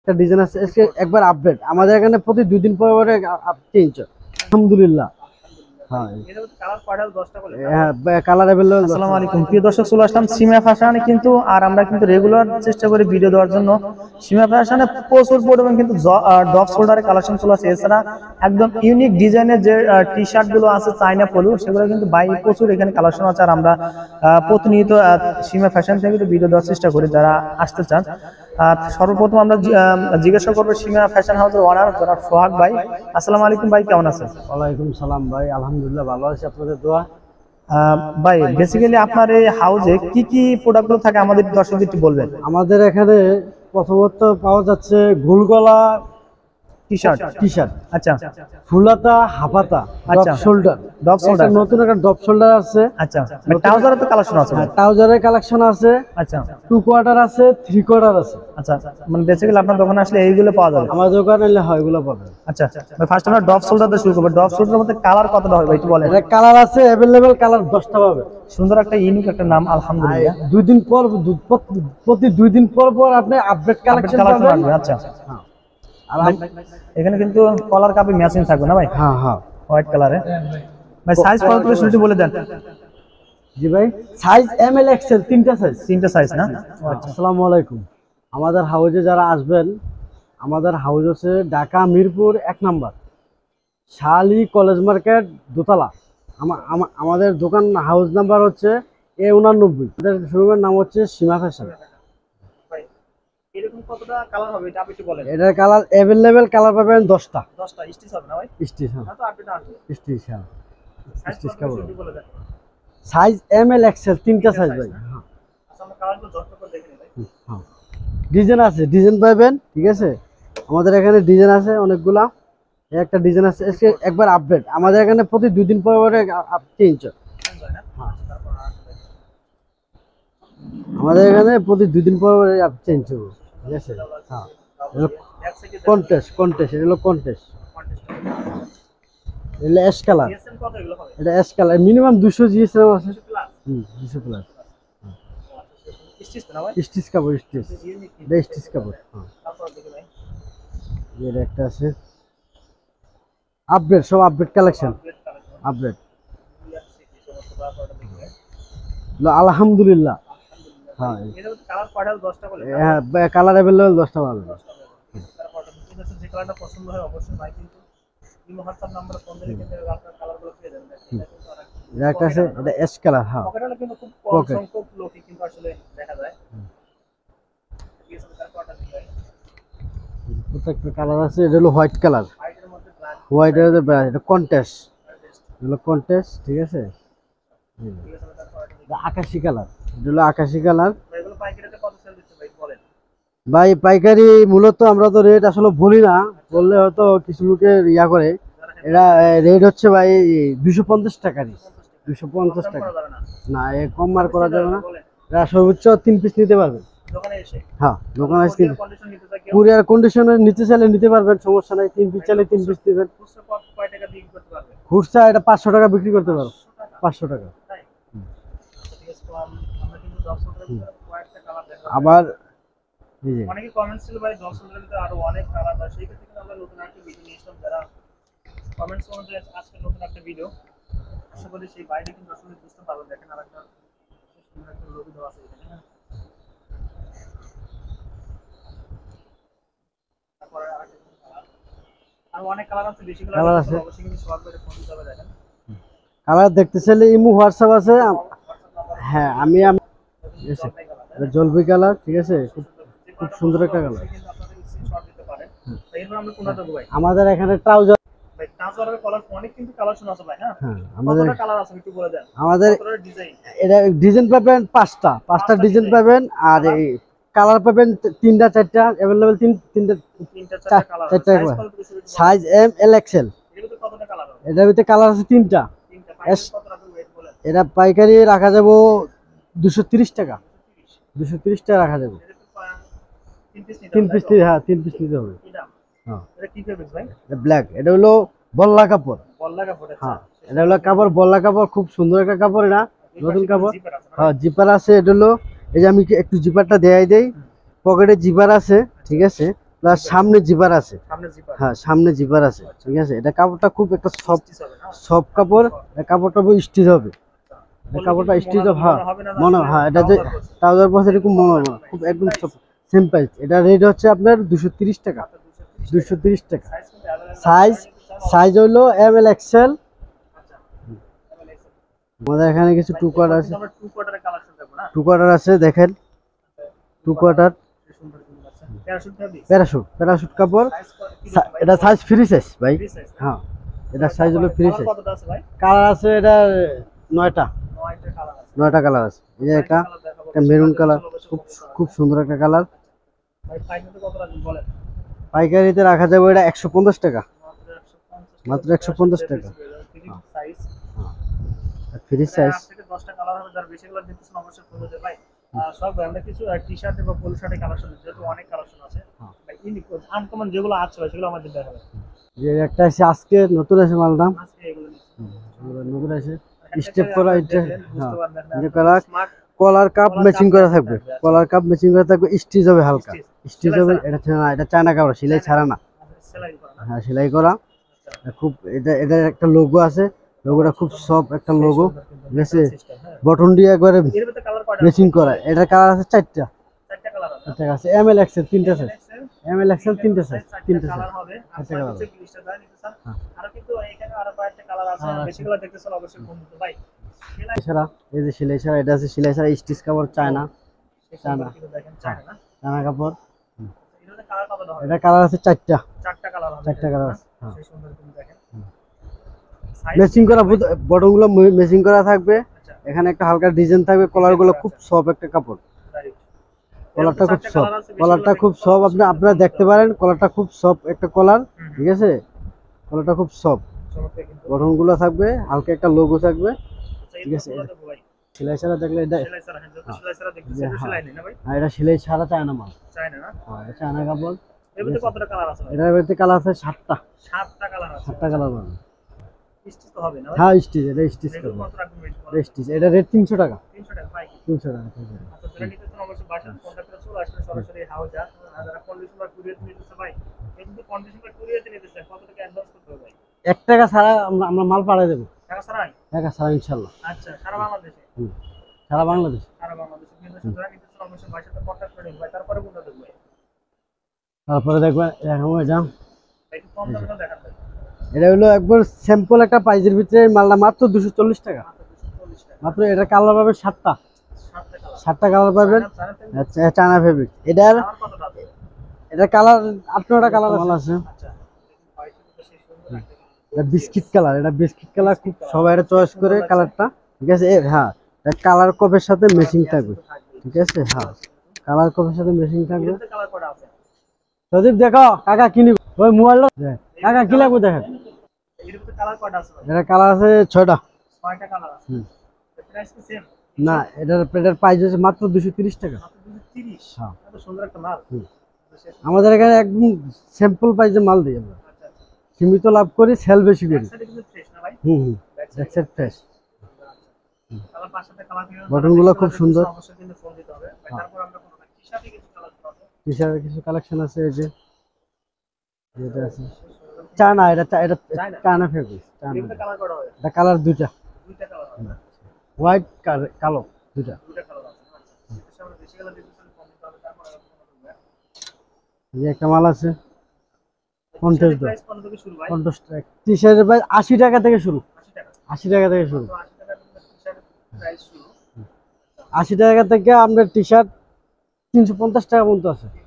একটা ডিজাইন আছে একবার আপডেট আমাদের এখানে প্রতি 2 দিন পরে পরে চেঞ্জ হয় আলহামদুলিল্লাহ। হ্যাঁ কালার अवेलेबल। আসসালামু আলাইকুম প্রিয় দর্শক, চলে আসলাম সীমা ফ্যাশনে কিন্তু। আর আমরা কিন্তু রেগুলার চেষ্টা করি ভিডিও দেওয়ার জন্য। সীমা ফ্যাশনে প্রচুর পরিমাণ কিন্তু ডপ শোল্ডারের কালেকশন চলে আসে। এছাড়া একদম ইউনিক ডিজাইনের যে টি শার্ট গুলো আছে চাইনা পলু, সেগুলো কিন্তু প্রচুর এখানে কালেকশন আছে। আর আমরা প্রতিনিয়ত সীমা ফ্যাশন থেকে ভিডিও দেওয়ার চেষ্টা করি যারা আসতে চান। আর সর্বপ্রথম আমরা জিজ্ঞাসা করবো সীমা ফ্যাশন হাউসের ওনার জনাব সোহাগ ভাই। আসসালামু আলাইকুম ভাই, কেমন আছেন? ওয়ালাইকুম সালাম ভাই, আলহামদুলিল্লাহ ভালো আছি, আপনাদের দোয়া। ভাই বেসিক্যালি আপনার এই হাউসে কি কি প্রোডাক্টগুলো থাকে আমাদের দর্শকদের একটু বলবেন। আমাদের এখানে প্রথমত পাওয়া যাচ্ছে গোলগলা টি-শার্ট, আচ্ছা, ফুলাতা, হাফাতা, আচ্ছা, শোল্ডার, ডপ শোল্ডার, নতুন একটা ডপ শোল্ডার আছে। আচ্ছা, ট্রাউজারের তো কালেকশন আছে? ট্রাউজারের কালেকশন আছে, আচ্ছা, 2 কোয়ার্টার আছে, 3 কোয়ার্টার আছে। আচ্ছা, মানে বেসিক্যালি আপনার দোকানে আসলে এইগুলো পাওয়া যাবে? আমার দোকানে এলে হয় এগুলো পাবেন। আচ্ছা, ফার্স্ট আমরা ডপ শোল্ডার দিয়ে শুরু করব। ডপ শোল্ডারের মধ্যে কালার কতটা হবে একটু বলেন। এর কালার আছে अवेलेबल, কালার 10টা পাবে। সুন্দর একটা ইউনিক একটা নাম, আলহামদুলিল্লাহ। 2 দিন পর প্রতি 2 দিন পর পর আপনি আপডেট কালেকশন পাবেন। আচ্ছা, আর এখানে কিন্তু কলার কাপে ম্যাচিং থাকবে না ভাই? হ্যাঁ হ্যাঁ, হোয়াইট কালারে। ভাই সাইজ কত করে শুরুটি বলে দেন। জি ভাই, সাইজ এম এল এক্সেল, তিনটা সাইজ না? আসসালামু আলাইকুম। আমাদের হাউজে যারা আসবেন, আমাদের হাউজ হচ্ছে ঢাকা মিরপুর 1 নাম্বার, শালি কলেজ মার্কেট, দোতলা। আমাদের দোকান হাউস নাম্বার হচ্ছে A89। আমাদের শোরুমের নাম হচ্ছে সীমা ফ্যাশন। এরকম কতটা কালার হবে এটা আপনি একটু বলেন। এটার কালার अवेलेबल, কালার পাবেন 10টা। 10টা স্টিচ হবে না ভাই? স্টিচ, হ্যাঁ না তো আপনি না আসবে স্টিচ, হ্যাঁ স্টিচ কালার কাপড়। বলে দেন। সাইজ এম এল এক্সেল, তিনটা সাইজ ভাই। হ্যাঁ আচ্ছা, আমরা কালারগুলো যত্ন করে দেখে নিই ভাই। হ্যাঁ, ডিজাইন আছে, ডিজাইন পাবেন, ঠিক আছে। আমাদের এখানে ডিজাইন আছে অনেকগুলা। একটা ডিজাইন আছে একবার আপডেট আমাদের এখানে প্রতি 2 দিন পরে পরে চেঞ্জ হয়। আমাদের এখানে প্রতি 2 দিন পরে পরে চেঞ্জ হবে, ঠিক আছে। হ্যাঁ, কন্টেস্ট, এটা হলো কন্টেস্ট। এটা অ্যাশ কালার, এটা অ্যাশ কালার, মিনিমাম 200 জিএসএম আছে। 200 প্লাস। স্টিচ না ভাই? স্টিচ কাপড়, স্টিচ, এটা স্টিচ কাপড়। হ্যাঁ, তারপর দেখি ভাই। এর একটা আছে আপডেট, সব আপডেট কালেকশন, আপডেট। আলহামদুলিল্লাহ। হ্যাঁ, এর কালার কয়টা? 10টা বলে? হ্যাঁ কালার अवेलेबल 10টা পাবেন। তারপর যে কালারটা পছন্দ হয় অবশ্যই ভাই কিন্তু ইমো হোয়াটসঅ্যাপ নম্বরে ফোন দিলে কিন্তু আপনার কালারগুলো পেয়ে যাবেন। এটা একটা আছে, এটা অ্যাশ কালার। হ্যাঁ, পকেটটা কিন্তু খুব কম সংখ্যক লোকই কিন্তু আসলে দেখা যায়। ঠিক আছে, তারপরটা দেখি ভাই। প্রত্যেকটা কালার আছে। এটা হলো হোয়াইট কালার, হোয়াইটের মধ্যে ব্ল্যাক, হোয়াইট এর ব্ল্যাক, এটা কন্টেস্ট, হলো কন্টেস্ট, ঠিক আছে। এটা আকাশী কালার, এটা হলো আকাশী কালার। এগুলো পাইকারিতে কত সেল দিচ্ছেন ভাই বলেন? ভাই পাইকারি মূলত আমরা তো রেট আসলে বলি না, বললে হয়তো কিছু লোকে ইয়া করে। এটা রেট হচ্ছে ভাই 250 টাকারই, 250 টাকা। না এ কম আর করা যাবে না। এটা সর্বোচ্চ 3 পিস নিতে পারবেন দোকানে এসে। হ্যাঁ, দোকানে এসে কন্ডিশন নিতে চাই কেউ? কুরিয়ার কন্ডিশনে নিতে চাইলে নিতে পারবেন, সমস্যা নাই। 3 পিস চাইলে 3 পিস দিবেন। খুচরা কয় টাকা বিক্রি করতে পারবে? খুচরা এটা 500 টাকা বিক্রি করতে পারো, 500 টাকা। তাই? আচ্ছা ঠিক আছে, তো আমরা কিন্তু 10 টাকার ভিতরে কয়েকটা কালার দেখাবো। আবার এই যে অনেকে কমেন্টস ছিল ভাই 10 টাকার ভিতরে আরো অনেক কালার আছে, সেই ক্ষেত্রে আমরা নতুন একটা ভিডিও নিয়ে আসলাম। যারা কমেন্টস অনুযায়ী আজকে নতুন একটা ভিডিও, আশা করি সেই বাইরে কিন্তু আসলে বুঝতে পারবেন। দেখেন আরেকটা সুন্দর একটা লোগো দেওয়া আছে এখানে, হ্যাঁ। তারপরে আরেকটা কালার, আর অনেক কালার আছে, বেশি কালার আছে, অবশ্যই কিন্তু সবার করে ফোন দিতে হবে। দেখেন কালার দেখতে চাইলে ইমো হোয়াটসঅ্যাপ আছে। হ্যাঁ, আমি এটা জলপাই কালার, ঠিক আছে, খুব সুন্দর একটা কালার। আমাদের এখানে ট্রাউজার, আমাদের এটা ডিজাইন পাবেন 5টা ডিজাইন পাবেন। আর এই কালার পাবেন 3টা 4টা अवेलेबल, 4টা সাইজ এম এল এক্সেল। এটার ভিতরে কালার আছে 3টা। এটা পাইকারি রাখা যাবে 230 টাকা, 230 টাকা রাখা যাবে। 3 পিস, হ্যাঁ 3 পিস নিতে হবে। হ্যাঁ, এটা ব্ল্যাক, এটা হলো বল্লা কাপড়। হ্যাঁ, এটা হলো কাপড় বল্লা কাপড়, খুব সুন্দর একটা কাপড়। এটা নতুন কাপড়। হ্যাঁ, জিপার আছে। এটা হলো, এই যে আমি একটু জিপারটা দেখাই দেই। পকেটে জিপার আছে, ঠিক আছে। প্লাস সামনে জিপার আছে। সামনে জিপার, হ্যাঁ সামনে জিপার আছে, ঠিক আছে। এটা কাপড়টা খুব একটা সফট স্টিচ হবে না? সফট কাপড়, এটা কাপড়টা স্টিচ হবে, এটা কাপড়টা স্টিচ হবে। হ্যাঁ মনে হ্যাঁ এটা যে ট্রাউজার পরে এরকম মনে হবে না, খুব একদম সেম প্রাইস। এটা রেট হচ্ছে আপনার 230 টাকা, 230 টাকা। সাইজ সাইজ হলো এম এল এক্সেল। আমাদের এখানে কিছু টু কোয়ার্টার আছে, আমরা টু কোয়ার্টারের কালেকশন দেখব না? টু কোয়ার্টার আছে দেখেন, টু কোয়ার্টার সুন্দর কিন্তু আছে। প্যারাশুট ফেব্রিক, প্যারাশুট, প্যারাশুট কাপড়। এটা সাইজ ফ্রি সাইজ ভাই। হ্যাঁ এটা সাইজ হলো ফ্রি সাইজ। কতটা আছে ভাই? কালার আছে এটা 9টা, 9টা কালার আছে। 9টা কালার আছে। এই যে একটা মেরুন কালার, খুব খুব সুন্দর একটা কালার। ভাই পাইকারিতে কত রাখবেন বলেন? পাইকারিতে রাখা যাবে এটা 150 টাকা, মাত্র 150 টাকা। Size free size. থেকে 10টা কালার হবে, যার বেশি কালার দিতেছেন অবশ্যই ফলো দেবেন ভাই। সব আমরা কিছু টি-শার্ট এবং ফুল শার্টের কালেকশন যেহেতু অনেক কালেকশন আছে ভাই, ইউনিক আনকমন যেগুলো আছে ভাই সেগুলো আমাদের দেখাবেন। যে একটা আছে আজকে নতুন আছে মালটা, আজকে এগুলো নতুন আছে স্টেপ করা। এটা বুঝতে পারবেন না, যে colour smart collar cup matching করা থাকবে, কলার কাপ ম্যাচিং করা থাকবে, স্টিচ হবে হালকা, স্টিচ হবে। এটা না, এটা চায়না কাপড়, সেলাই ছাড়া না। সেলাই করা না? হ্যাঁ সেলাই করা। খুব এটা এটা একটা লোগো আছে, লোগোটা খুব সফট একটা লোগো, ঠিক আছে। বটন দিয়ে একবারে এর ভিতরে কালার কয়টা? ম্যাচিং করা। এটার কালার আছে 4টা, 4টা কালার আছে। 4টা আছে। এম এল এক্সেল 3টা সাইজ, এম এল এক্সেল 3টা সাইজ, 3টা সাইজ। কালার হবে। আর 4টা কালার। হচ্ছে 20টা দাম নিতেছেন। আর কিন্তু এখানে আরো কয়েকটা কালার আছে, বেশি কালার দেখতেছেন অবশ্যই ফোন দিতে ভাই। এছাড়া এই যে সেলাই ছাড়া, এটা আছে সেলাই ছাড়া স্টিচ কাপড়, চায়না, চায়না, দেখেন চায় না? চায়না কাপড়। এটাতে কালার কতটা হবে? এটা কালার আছে 4টা, 4টা কালার হবে। 4টা কালার আছে। হ্যাঁ সেই সুন্দর কিন্তু দেখেন। ম্যাচিং করা, বটনগুলো ম্যাচিং করা থাকবে। এখানে একটা হালকা ডিজাইন থাকবে, কলারগুলো খুব সফট একটা কাপড়, কলারটা খুব সফট, কলারটা খুব সফট। আপনারা দেখতে পারেন, কলারটা খুব সফট একটা কলার, ঠিক আছে। কলারটা খুব সফট, বটনগুলো থাকবে, হালকা একটা লোগো থাকবে, ঠিক আছে। সেলাই ছাড়া দেখলে এটা, হ্যাঁ এটা সেলাই ছাড়া চায়না মাল, হ্যাঁ এটা চায়না কাপড়। এর ভিতরে কতটা কালার আছে ভাই? এটার ভিতরে কালার আছে 7টা, 7টা কালার আছে। 7টা কালার পাবেন। স্টিচ তো হবে না ভাই? হ্যাঁ স্টিচ, এটা স্টিচ এগুলো করবে, কত রাখবেন ভাই? এটা স্টিচ। এটা রেট 300 টাকা, 300 টাকা ভাই। 300 টাকা। আচ্ছা যারা নিতেছেন অবশ্যই বাসায় কন্টাক্ট করে চলে আসবেন সরাসরি হাউজা। আর যারা কন্ডিশনার কুরিয়ারে নিতেছে ভাই, এই কিন্তু কন্ডিশনার কুরিয়ারে নিতেছে কত টাকা অ্যাডভান্স করতে হবে ভাই? 1 টাকা ছাড়া আমরা মাল পাঠিয়ে দেবো, টাকা ছাড়াই? টাকা ছাড়া ইনশাআল্লাহ। আচ্ছা সারা বাংলাদেশে? সারা বাংলাদেশ। সারা বাংলাদেশে কিন্তু যারা নিতেছেন অবশ্যই ভাইয়ের সাথে কন্টাক্ট করে নিন ভাই। তারপরে কোনটা দেখব ভাই? তারপরে দেখবেন দেখাবো এটা, একটু কম দামে দেখান ভাই। এটা হলো একবার স্যাম্পল একটা প্রাইজের ভিতরে মালটা, মাত্র 240 টাকা, মাত্র 240 টাকা। মাত্র। এটা কালার পাবেন 7টা, 7টা কালার। 7টা কালার পাবেন। আচ্ছা চায়না ফেব্রিক। এটার কালার কতটা আছে? এটা কালার 8-9টা কালার মাল আছে। আচ্ছা হোয়াইট কিন্তু সেই সুন্দর একটা এটা বিস্কিট কালার, এটা বিস্কিট কালার, খুব সবাই এটা চয়েস করে কালারটা, ঠিক আছে। হ্যাঁ এটা কালার কপের সাথে ম্যাচিং থাকবে, ঠিক আছে। হ্যাঁ কালার কপের সাথে ম্যাচিং থাকবে। এর কালার কয়টা আছে? প্রদীপ দেখো কাকা কি নিব, ওই মোবাইলটা কাকা কি লাগবে দেখেন। এর ভিতরে কালার কয়টা আছে ভাই? এটা কালার আছে 6টা, 6টা কালার আছে। প্রাইস কি সেম? না এটার প্রাইস হচ্ছে মাত্র 230 টাকা। মাত্র 230। হ্যাঁ এত সুন্দর একটা মাল। আমাদের এখানে একদম স্যাম্পল প্রাইসে মাল দিই আমরা, আচ্ছা আচ্ছা। সীমিত লাভ করি, সেল বেশি করি। ব্যাক সাইডে কিন্তু ফ্রেশ না ভাই? Backside fresh. কালার পাঁচটা কালার দিয়ে বটনগুলো খুব সুন্দর। অবশ্যই কিন্তু ফোন দিতে হবে ভাই। তারপর আমরা কোনো টি-শার্টে কিছু কালার আছে। টি-শার্টের কিছু কালেকশন আছে, এই যে এটা আছে চায়না, এটা চায়না ফেব্রিক, এর ভিতরে কালার কয়টা হবে? এটা কালার 2টা, 2টা কালার হবে। হোয়াইট কালো 2টা। 2টা কালার আছে। আচ্ছা এর সাথে বেশি কালার দিতেছেন কম দিতে হবে। তারপর আমরা কোনো দেখব। এই যে একটা মাল আছে 50 দাম, প্রাইস কত থেকে শুরু ভাই? 50 টাকা। টি-শার্টের প্রাইস 80 টাকা থেকে শুরু, 80 টাকা। 80 টাকা থেকে শুরু, তো 80 টাকা থেকে টি-শার্টের প্রাইস শুরু। 80 টাকা থেকে আপনার টি-শার্ট 350 টাকা পর্যন্ত আছে।